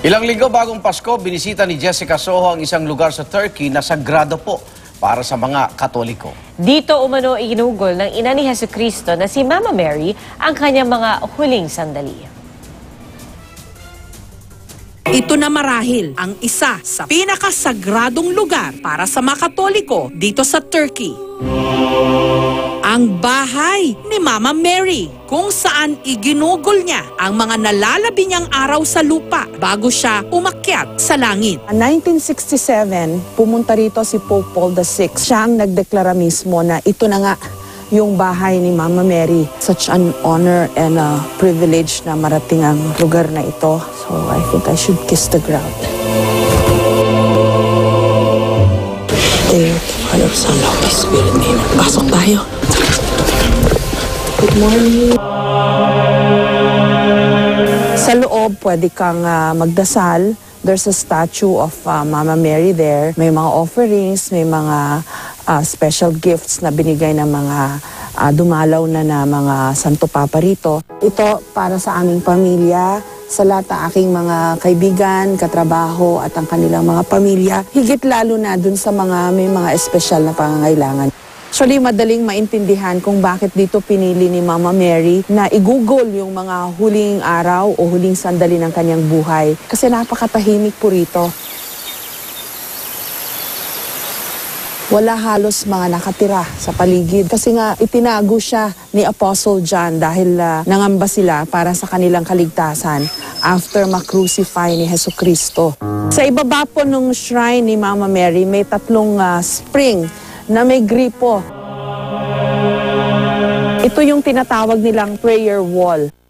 Ilang linggo bagong Pasko, binisita ni Jessica Soho ang isang lugar sa Turkey na sagrado po para sa mga Katoliko. Dito umano iginugol ng ina ni Jesucristo na si Mama Mary ang kanyang mga huling sandali. Ito na marahil ang isa sa pinakasagradong lugar para sa mga Katoliko dito sa Turkey. Ang bahay ni Mama Mary, kung saan iginugol niya ang mga nalalabi niyang araw sa lupa bago siya umakyat sa langit. 1967, pumunta rito si Pope Paul VI. Siya ang nagdeklara mismo na ito na nga yung bahay ni Mama Mary. Such an honor and a privilege na marating ang lugar na ito. So I think I should kiss the ground. Father, Son, Holy Spirit, name. Pasok tayo. Good morning. Sa loob, pwede kang magdasal. There's a statue of Mama Mary there. May mga offerings, may mga special gifts na binigay ng mga dumalaw na mga Santo Papa rito. Ito para sa aming pamilya, sa lahat ng aking mga kaibigan, katrabaho at ang kanilang mga pamilya. Higit lalo na dun sa may mga espesyal na pangangailangan. Actually, madaling maintindihan kung bakit dito pinili ni Mama Mary na igugol yung mga huling araw o huling sandali ng kanyang buhay. Kasi napakatahimik po rito. Wala halos mga nakatira sa paligid. Kasi nga itinago siya ni Apostle John dahil nangamba sila para sa kanilang kaligtasan after ma-crucify ni Jesucristo. Sa ibaba po ng shrine ni Mama Mary, may tatlong spring na may gripo. Ito yung tinatawag nilang prayer wall.